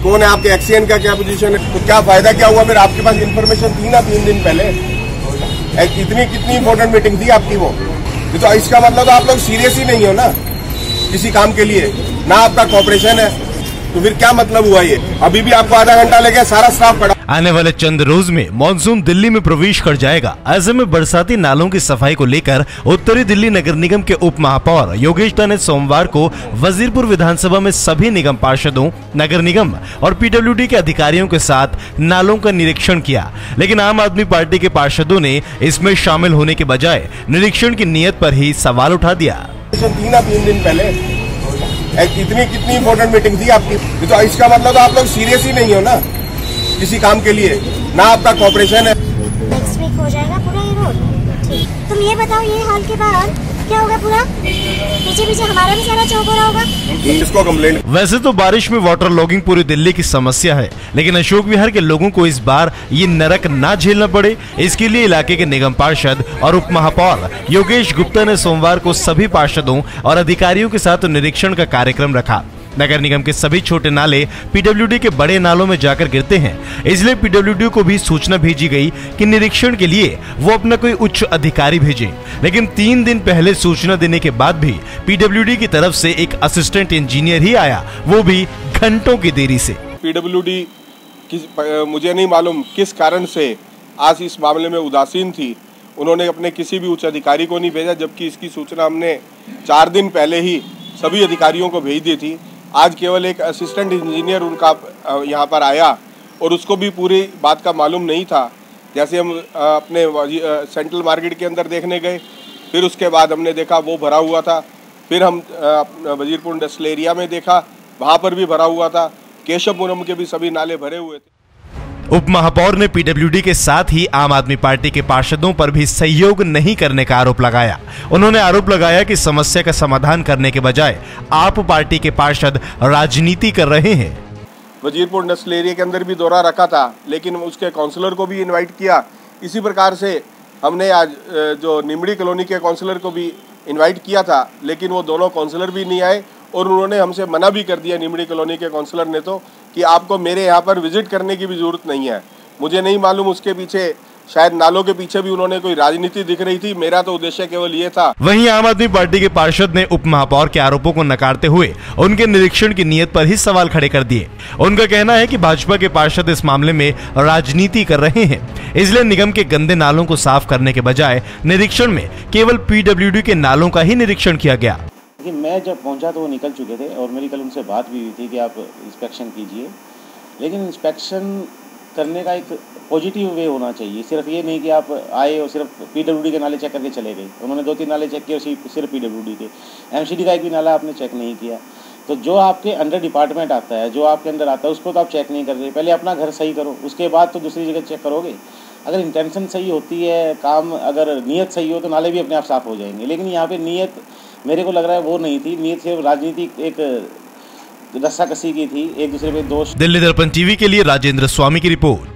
कौन है आपके एक्सीएन का क्या पोजीशन है, तो क्या फायदा क्या हुआ? फिर आपके पास इन्फॉर्मेशन थी ना 3 दिन पहले, कितनी इंपॉर्टेंट मीटिंग थी आपकी वो। तो इसका मतलब आप लोग सीरियस ही नहीं हो ना किसी काम के लिए, ना आपका कॉपरेशन है, तो फिर क्या मतलब हुआ ये? अभी भी आपको आधा घंटा लगे, सारा स्टाफ पड़ा। आने वाले चंद रोज में मानसून दिल्ली में प्रवेश कर जाएगा। ऐसे में बरसाती नालों की सफाई को लेकर उत्तरी दिल्ली नगर निगम के उप महापौर योगेश दत्त ने सोमवार को वजीरपुर विधानसभा में सभी निगम पार्षदों, नगर निगम और पीडब्ल्यूडी के अधिकारियों के साथ नालों का निरीक्षण किया। लेकिन आम आदमी पार्टी के पार्षदों ने इसमें शामिल होने के बजाय निरीक्षण की नीयत पर ही सवाल उठा दिया। 3 दिन पहले कितनी इंपॉर्टेंट मीटिंग थी आपकी, तो इसका मतलब आप लोग सीरियस ही नहीं हो ना किसी काम के लिए, ना आपका कॉपरेशन है। नेक्स्ट वीक हो जाएगा पूरा ये रोड। ठीक, तुम ये बताओ ये हाल के बाद क्या होगा? पूरा पीछे हमारा भी सारा चौक हो रहा होगा। इसको कंप्लेंट। वैसे तो बारिश में वाटर लॉगिंग पूरी दिल्ली की समस्या है, लेकिन अशोक विहार के लोगों को इस बार ये नरक ना झेलना पड़े, इसके लिए इलाके के निगम पार्षद और उप महापौर योगेश गुप्ता ने सोमवार को सभी पार्षदों और अधिकारियों के साथ निरीक्षण का कार्यक्रम रखा। नगर निगम के सभी छोटे नाले पीडब्ल्यूडी के बड़े नालों में जाकर गिरते हैं, इसलिए पीडब्ल्यूडी को भी सूचना भेजी गई कि निरीक्षण के लिए वो अपना कोई उच्च अधिकारी भेजे। लेकिन 3 दिन पहले सूचना देने के बाद भी पीडब्ल्यूडी की तरफ से एक असिस्टेंट इंजीनियर ही आया, वो भी घंटों की देरी से। पीडब्ल्यूडी मुझे नहीं मालूम किस कारण से आज इस मामले में उदासीन थी। उन्होंने अपने किसी भी उच्च अधिकारी को नहीं भेजा, जबकि इसकी सूचना हमने 4 दिन पहले ही सभी अधिकारियों को भेज दी थी। आज केवल एक असिस्टेंट इंजीनियर उनका यहाँ पर आया और उसको भी पूरी बात का मालूम नहीं था। जैसे हम अपने सेंट्रल मार्केट के अंदर देखने गए, फिर उसके बाद हमने देखा वो भरा हुआ था। फिर हम वजीरपुर इंडस्ट्रियल एरिया में देखा, वहाँ पर भी भरा हुआ था। केशवपुरम के भी सभी नाले भरे हुए थे। उप महापौर ने पीडब्ल्यूडी के साथ ही आम आदमी पार्टी के पार्षदों पर भी सहयोग नहीं करने का आरोप लगाया। उन्होंने आरोप लगाया कि समस्या का समाधान करने के बजाय आप पार्टी के पार्षद राजनीति कर रहे हैं। वजीरपुर इंडस्ट्रियल एरिया के अंदर भी दौरा रखा था, लेकिन उसके काउंसलर को भी इनवाइट किया। इसी प्रकार से हमने आज जो निमड़ी कॉलोनी के काउंसलर को भी इन्वाइट किया था, लेकिन वो दोनों काउंसलर भी नहीं आए और उन्होंने हमसे मना भी कर दिया, निमड़ी कॉलोनी के काउंसलर ने, तो कि आपको मेरे यहाँ पर विजिट करने की भी जरूरत नहीं है। मुझे नहीं मालूम उसके पीछे शायद नालों के पीछे भी उन्होंने कोई राजनीति दिख रही थी। मेरा तो उद्देश्य केवल ये था। वहीं आम आदमी पार्टी के पार्षद ने उप महापौर के आरोपों को नकारते हुए उनके निरीक्षण की नीयत पर ही सवाल खड़े कर दिए। उनका कहना है कि भाजपा के पार्षद इस मामले में राजनीति कर रहे हैं, इसलिए निगम के गंदे नालों को साफ करने के बजाय निरीक्षण में केवल पीडब्ल्यूडी के नालों का ही निरीक्षण किया गया। मैं जब पहुंचा तो वो निकल चुके थे और मेरी कल उनसे बात भी हुई थी कि आप इंस्पेक्शन कीजिए, लेकिन इंस्पेक्शन करने का एक पॉजिटिव वे होना चाहिए। सिर्फ ये नहीं कि आप आए और सिर्फ पीडब्ल्यूडी के नाले चेक करके चले गए। उन्होंने 2-3 नाले चेक किए, सिर्फ पीडब्ल्यूडी के। एमसीडी का एक भी नाला आपने चेक नहीं किया। तो जो आपके अंडर डिपार्टमेंट आता है, जो आपके अंदर आता है, उसको तो आप चेक नहीं कर रहे। पहले अपना घर सही करो, उसके बाद तो दूसरी जगह चेक करोगे। अगर इंटेंशन सही होती है, काम अगर नीयत सही हो तो नाले भी अपने आप साफ हो जाएंगे। लेकिन यहाँ पे नीयत मेरे को लग रहा है वो नहीं थी। नीयत सिर्फ राजनीति एक रस्साकसी की थी, एक दूसरे पे दोष। दिल्ली दर्पण टीवी के लिए राजेंद्र स्वामी की रिपोर्ट।